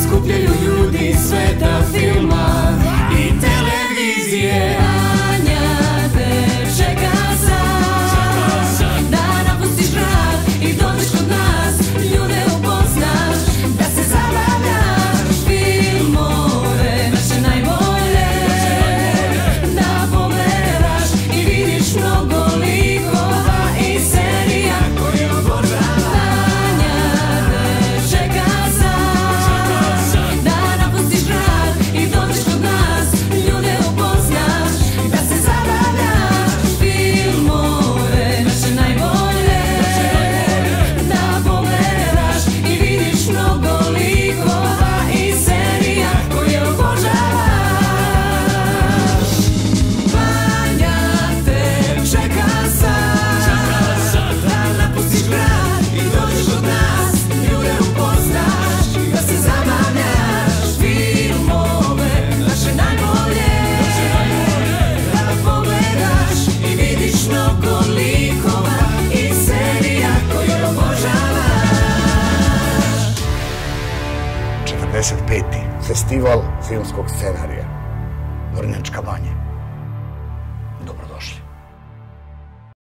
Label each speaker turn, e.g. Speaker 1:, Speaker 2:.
Speaker 1: skupljaju ljudi sveta filma i televizije. Vanja te čeka sad, da napustiš grad i dođeš kod nas, ljude upoznaš, da se zabavljaš, filmove naše najbolje, da pogledaš i vidiš mnogo likova i serija koje obožavaš. Vanja te čeka sad, da napustiš grad i dođeš kod nas, ljude upoznaš, da se zabavljaš, filmove naše najbolje, da pogledaš i vidiš mnogo likova i serija koje obožavaš. Vanja te čeka sad, da napustiš grad i dođeš kod nas, ljude upoznaš, da se zabavljaš, filmove naše najbolje, da pogledaš i vidiš mnogo likova i serija koje obožavaš.
Speaker 2: 45. Festival filmskog scenarija. Vrnjačka Banja.